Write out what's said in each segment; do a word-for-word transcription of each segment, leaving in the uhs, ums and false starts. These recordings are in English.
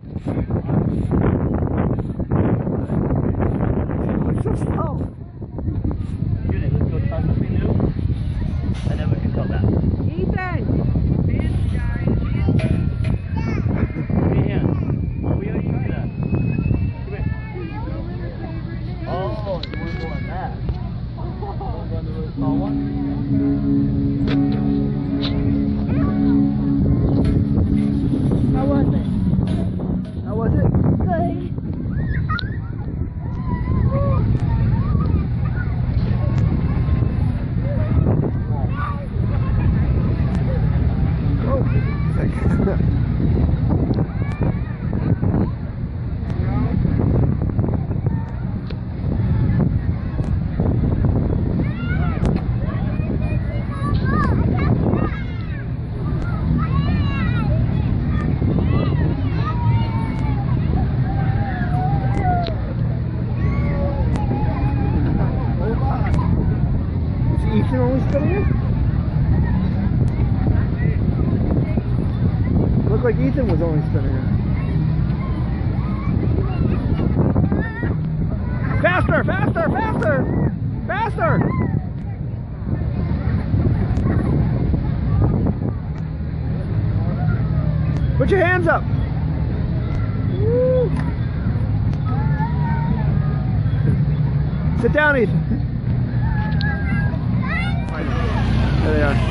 What's so slow? Julie, let's go try something new, and then we can come back. Ethan! Yeah. Oh, we already tried that. Come here. Oh, you want to go on that? Want to go on the really small one? How was it? How was it? Good. Ethan only spinning it? Looked like Ethan was only spinning it. Faster, faster, faster! Faster! Put your hands up! Woo. Sit down, Ethan. There they are.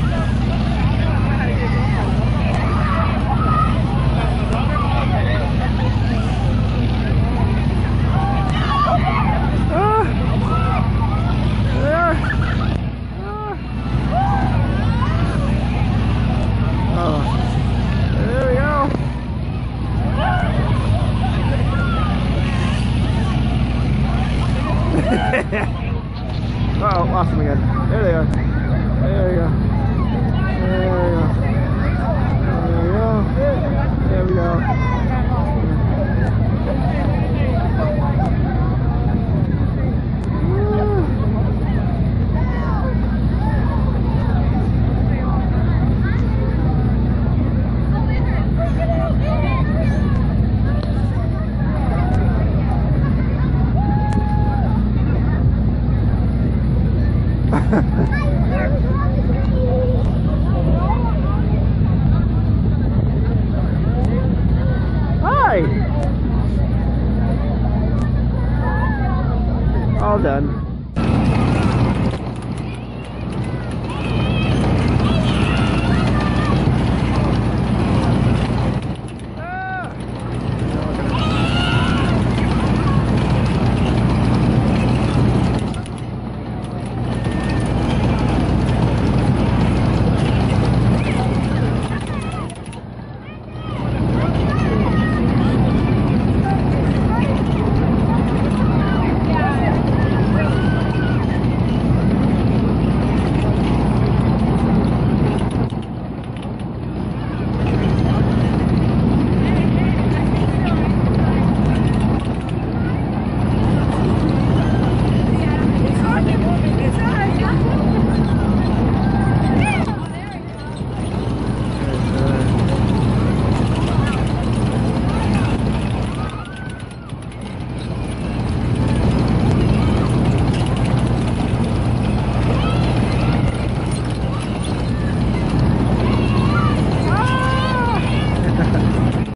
Ah, there they are. Ah. Oh, there we go. Oh, lost them again. There they are. There we go. There we go. There we go. There we go. Hi! All done.